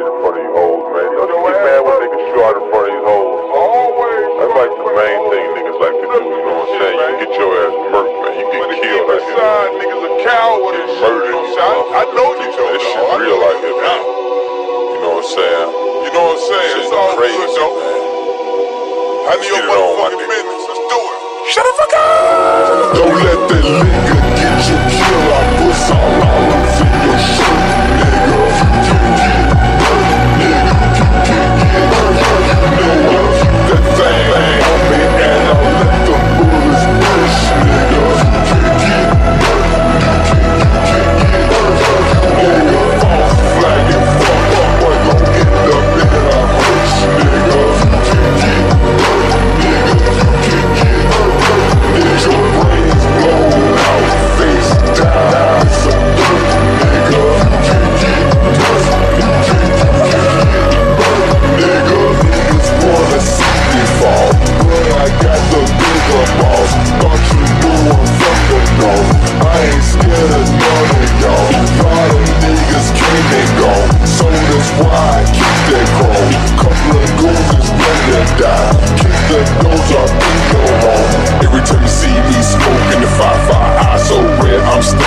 in front of these hoes, man. Don't you get mad when niggas short in front of these hoes? That's like the main thing niggas like to do, you know what I'm saying? You can get your ass murked, man. You get killed out here. Niggas a coward and murdered, you know? I know you don't. That shit real out here, man. You know what I'm saying? You know what I'm saying? It's all crazy, good, though. Man. I need your motherfucking business. Let's do it. Shut the fuck up! Don't let that nigga get you killed. I put all olives in your shirt, nigga. You can get hurt, nigga. You can get hurt. You know I keep that thing on me and I'll let the bullets push, nigga. You can get hurt. You can get hurt. Nigga, false flag and fuck up, boy, gon' end up in a hearse, nigga. You can get hurt, nigga. You can get hurt. Nigga, your brains blown out, face down. It's a dirt, nigga. You can get hurt. You can get hurt, nigga. Niggas wanna see me fall, but I got the bigger balls. Thought you knew I'm from the north. I ain't scared of none of y'all. Lot of niggas came and gone, so that's why I keep that chrome. Couple of goons is ready to die. Kick the doors off in your home. Every time you see me smoking the 5-5, eyes so red, I'm still